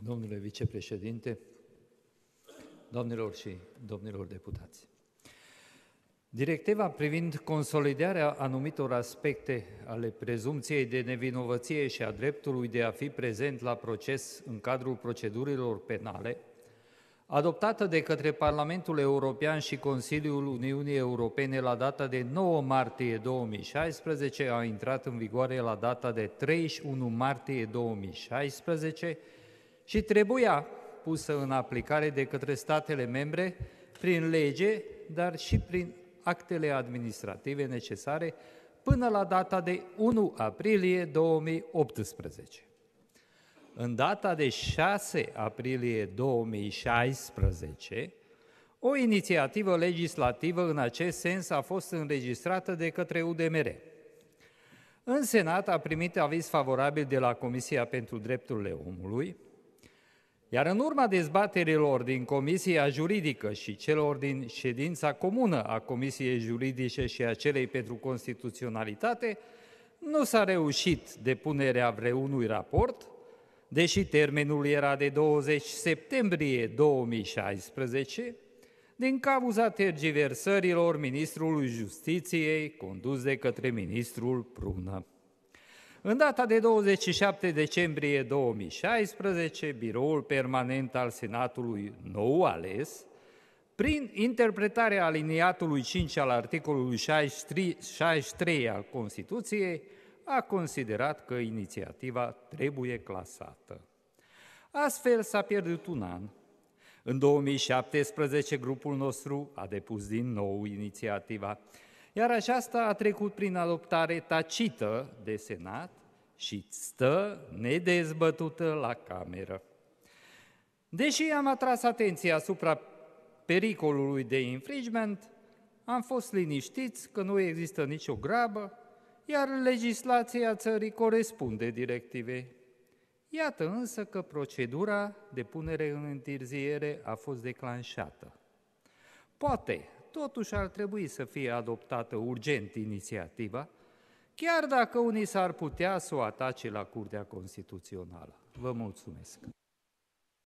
Domnule vicepreședinte, doamnelor și domnilor deputați. Directiva privind consolidarea anumitor aspecte ale prezumției de nevinovăție și a dreptului de a fi prezent la proces în cadrul procedurilor penale, adoptată de către Parlamentul European și Consiliul Uniunii Europene la data de 9 martie 2016, a intrat în vigoare la data de 31 martie 2016 și trebuia pusă în aplicare de către statele membre prin lege, dar și prin actele administrative necesare până la data de 1 aprilie 2018. În data de 6 aprilie 2016, o inițiativă legislativă în acest sens a fost înregistrată de către UDMR. În Senat a primit aviz favorabil de la Comisia pentru Drepturile Omului, iar în urma dezbaterilor din Comisia Juridică și celor din ședința comună a Comisiei Juridice și a celei pentru Constituționalitate, nu s-a reușit depunerea vreunui raport, deși termenul era de 20 septembrie 2016, din cauza tergiversărilor Ministrului Justiției, condus de către ministrul Prună. În data de 27 decembrie 2016, Biroul Permanent al Senatului nou ales, prin interpretarea aliniatului 5 al articolului 63 al Constituției, a considerat că inițiativa trebuie clasată. Astfel s-a pierdut un an. În 2017, grupul nostru a depus din nou inițiativa, iar aceasta a trecut prin adoptare tacită de Senat și stă nedezbătută la Cameră. Deși am atras atenția asupra pericolului de infringement, am fost liniștiți că nu există nicio grabă, iar legislația țării corespunde directivei. Iată însă că procedura de punere în întârziere a fost declanșată. Poate, totuși ar trebui să fie adoptată urgent inițiativa, chiar dacă unii s-ar putea să o atace la Curtea Constituțională. Vă mulțumesc!